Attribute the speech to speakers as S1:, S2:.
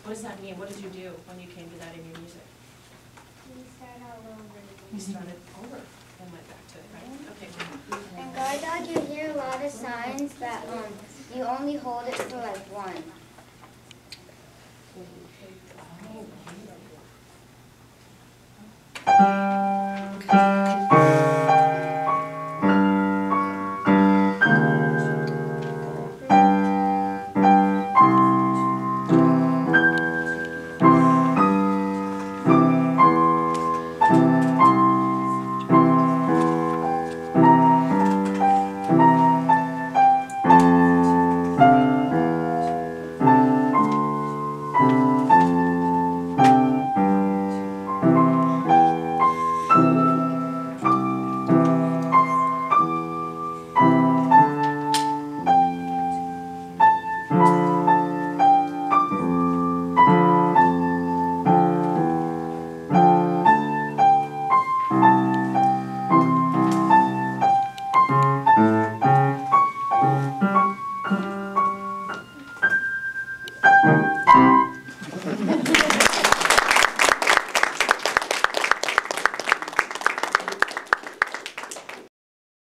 S1: What does that mean? What did you do when you came to that in your music?
S2: We started all over.
S1: You started over and went back to it, right? Okay.
S2: And guard dog, you hear a lot of signs that you only hold it for like one.